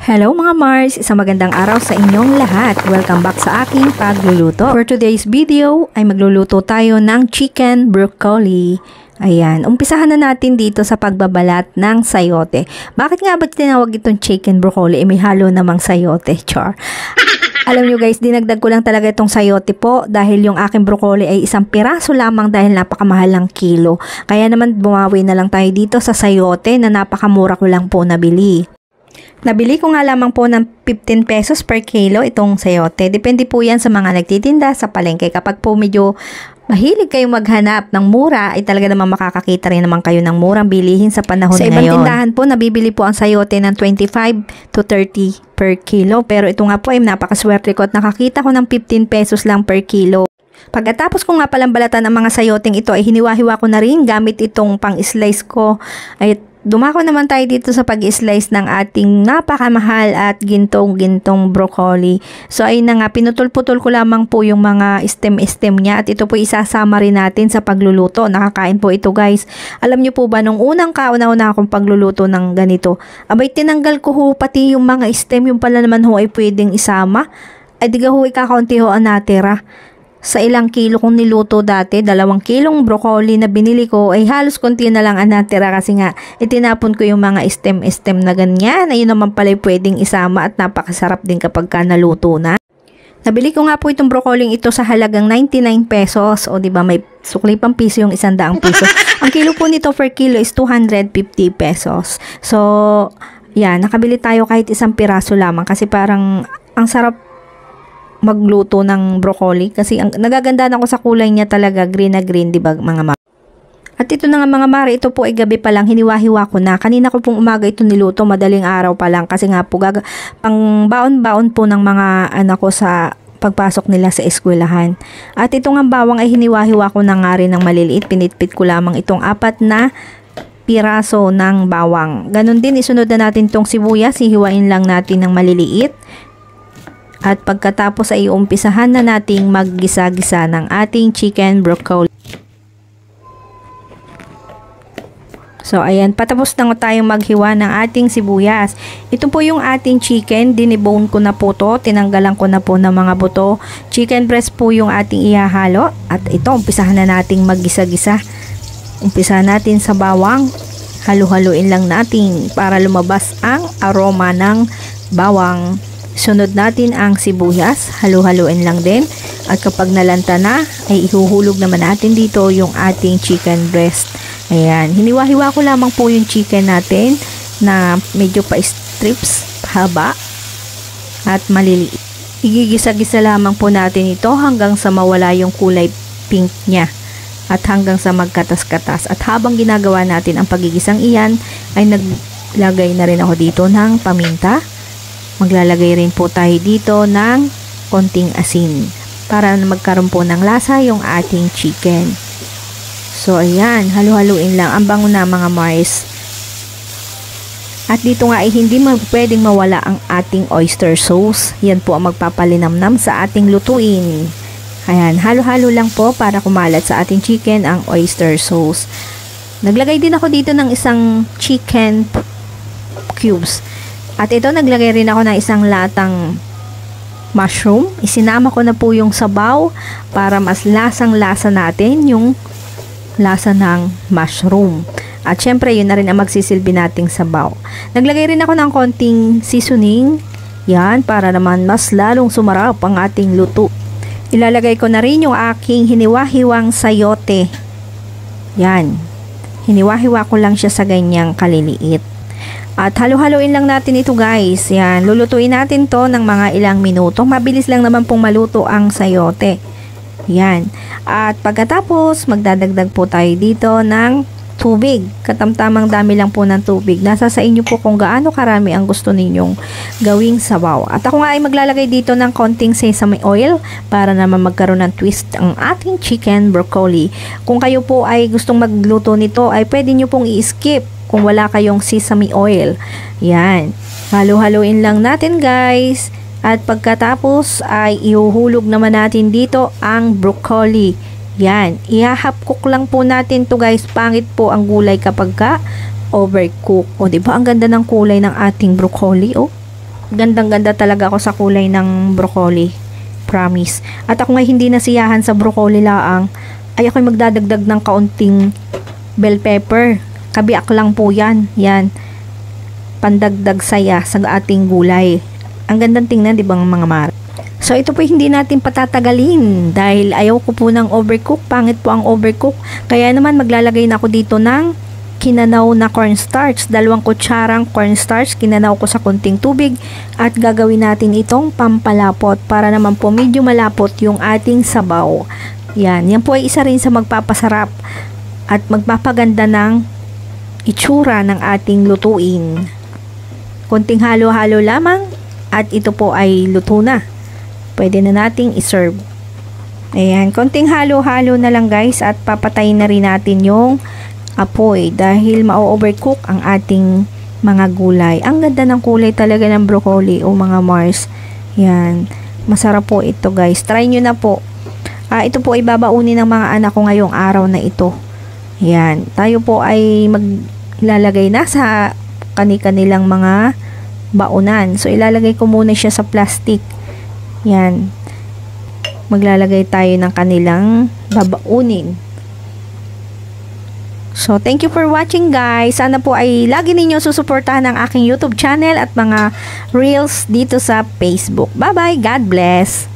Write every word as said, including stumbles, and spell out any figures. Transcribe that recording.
Hello mga Mars! Isang magandang araw sa inyong lahat. Welcome back sa aking pagluluto. For today's video ay magluluto tayo ng chicken broccoli. Ayan, umpisahan na natin dito sa pagbabalat ng sayote. Bakit nga ba tinawag itong chicken broccoli? E may halo namang sayote, char. Alam nyo guys, dinagdag ko lang talaga itong sayote po dahil yung aking broccoli ay isang piraso lamang dahil napakamahal ng kilo. Kaya naman bumawi na lang tayo dito sa sayote na napakamura ko lang po nabili. Nabili ko nga lamang po ng fifteen pesos per kilo itong sayote. Depende po yan sa mga nagtitinda sa palengke. Kapag po medyo mahilig kayong maghanap ng mura, ay talaga naman makakakita rin naman kayo ng murang bilihin sa panahon ngayon. Sa ibang ngayon, tindahan po, nabibili po ang sayote ng twenty-five to thirty per kilo. Pero ito nga po ay napakaswerte ko at nakakita ko ng fifteen pesos lang per kilo. Pagkatapos ko nga palang balatan ang mga sayoteng ito, ay hiniwa-hiwa ko na rin gamit itong pang-slice ko. Ay dumako naman tayo dito sa pag-slice ng ating napakamahal at gintong-gintong broccoli. So ayun na nga, pinutol-putol ko lamang po yung mga stem-stem niya at ito po isasama rin natin sa pagluluto. Nakakain po ito guys. Alam niyo po ba, nung unang kauna-una akong pagluluto ng ganito, abay tinanggal ko ho pati yung mga stem, yung pala naman ho ay pwedeng isama. Ay diga ho ikakaunti ho ang natira. Sa ilang kilo kong niluto dati, dalawang kilong broccoli na binili ko, ay halos konti na lang ang natira kasi nga itinapon ko yung mga stem-stem na ganyan. Ayun naman pala pwedeng isama at napakasarap din kapag ka naluto na. Nabili ko nga po itong broccoli ito sa halagang ninety-nine pesos. O diba may sukli pang piso yung isang daang piso. Ang kilo po nito per kilo is two hundred fifty pesos. So, yan, nakabili tayo kahit isang piraso lamang kasi parang ang sarap magluto ng broccoli kasi ang nagaganda ako sa kulay niya talaga, green na green, di ba mga mare? At ito na nga mga mare, ito po ay gabi pa lang, hiniwa-hiwa ko na. Kanina ko pong umaga ito niluto, madaling araw pa lang kasi nga po gaga, pang baon-baon po ng mga anak ko sa pagpasok nila sa eskwelahan. At ito nga bawang ay hiniwa-hiwa ko na nga rin ng maliliit, pinitpit ko lamang itong apat na piraso ng bawang. Ganon din, isunod na natin itong sibuyas, hihiwain lang natin ng maliliit. At pagkatapos ay umpisahan na nating maggisa-gisa ng ating chicken broccoli. So ayan, patapos na tayong maghiwa ng ating sibuyas. Ito po yung ating chicken, dinibone ko na po to, tinanggalan ko na po ng mga buto. Chicken breast po yung ating ihahalo. At ito, umpisahan na nating maggisa-gisa. Umpisahan natin sa bawang. Halu-haluin lang natin para lumabas ang aroma ng bawang. Sunod natin ang sibuyas, halu-haluin lang din. At kapag nalanta na, ay ihuhulog naman natin dito yung ating chicken breast. Ayan, hiniwa-hiwa ko lamang po yung chicken natin na medyo pa strips, haba at maliliit. Igigisa-gisa lamang po natin ito hanggang sa mawala yung kulay pink niya at hanggang sa magkatas-katas. At habang ginagawa natin ang pagigisang iyan, ay naglagay na rin ako dito ng paminta. Maglalagay rin po tayo dito ng konting asin para magkaroon po ng lasa yung ating chicken. So ayan, halu-haluin lang. Ang bango na mga Mars. At dito nga ay hindi pwedeng mawala ang ating oyster sauce. Yan po ang magpapalinamnam sa ating lutuin. Ayan, halo-halo lang po para kumalat sa ating chicken ang oyster sauce. Naglagay din ako dito ng isang chicken cubes. At ito, naglagay rin ako ng isang latang mushroom. Isinama ko na po yung sabaw para mas lasang-lasa natin yung lasa ng mushroom. At syempre, yun na rin ang magsisilbi nating sabaw. Naglagay rin ako ng konting seasoning. Yan, para naman mas lalong sumarap ang ating luto. Ilalagay ko na rin yung aking hiniwa-hiwang sayote. Yan. Hiniwa-hiwa ko lang siya sa ganyang kaliliit. At halu-haluin lang natin ito guys. Yan, lulutuin natin to ng mga ilang minuto. Mabilis lang naman pong maluto ang sayote. Yan. At pagkatapos, magdadagdag po tayo dito ng tubig. Katamtamang dami lang po ng tubig. Nasa sa inyo po kung gaano karami ang gusto ninyong gawing sabaw. At ako nga ay maglalagay dito ng konting sesame oil para naman magkaroon ng twist ang ating chicken broccoli. Kung kayo po ay gustong magluto nito, ay pwede nyo pong i-skip kung wala kayong sesame oil. Yan. Halu-haluin lang natin guys. At pagkatapos ay ihuhulog naman natin dito ang broccoli. Yan. I-half cook lang po natin to guys. Pangit po ang gulay kapag ka overcook. O diba ang ganda ng kulay ng ating broccoli. Oh. gandang-ganda talaga ako sa kulay ng broccoli. Promise. At ako nga hindi nasiyahan sa broccoli laang, ay ako'y magdadagdag ng kaunting bell pepper. Kabiak lang po yan. Yan. Pandagdag saya sa ating gulay. Ang gandang tingnan, di ba mga mar? So, ito po hindi natin patatagalin dahil ayaw ko po ng overcook. Pangit po ang overcook. Kaya naman maglalagay na ako dito ng kinanaw na cornstarch. Dalawang kutsarang cornstarch. Kinanaw ko sa kunting tubig at gagawin natin itong pampalapot para naman po medyo malapot yung ating sabaw. Yan. Yan po ay isa rin sa magpapasarap at magpapaganda ng itsura ng ating lutuin. Kunting halo-halo lamang at ito po ay luto na. Pwede na nating iserve. Ayan, konting halo-halo na lang guys at papatayin na rin natin yung apoy dahil ma-overcook ang ating mga gulay. Ang ganda ng kulay talaga ng broccoli o mga Mars. Yan, masarap po ito guys. Try nyo na po. Ah, ito po ay babaunin ng mga anak ko ngayong araw na ito. Yan, tayo po ay maglalagay na sa kani-kanilang mga baunan. So, ilalagay ko muna siya sa plastic. Yan. Maglalagay tayo ng kanilang babaunin. So, thank you for watching guys. Sana po ay lagi ninyo susuportahan ang aking YouTube channel at mga reels dito sa Facebook. Bye-bye. God bless.